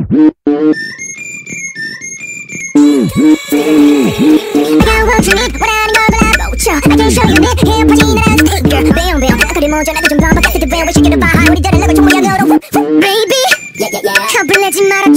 what you need, 원하는 걸 골라보죠. I can show you it, 힙하지 나란 스티커 배웅배웅 그리 모자라도 좀 더 바깥에 왜 시키는 바 우리들은 랩을 총력으로 Baby, 겁을 내지 마라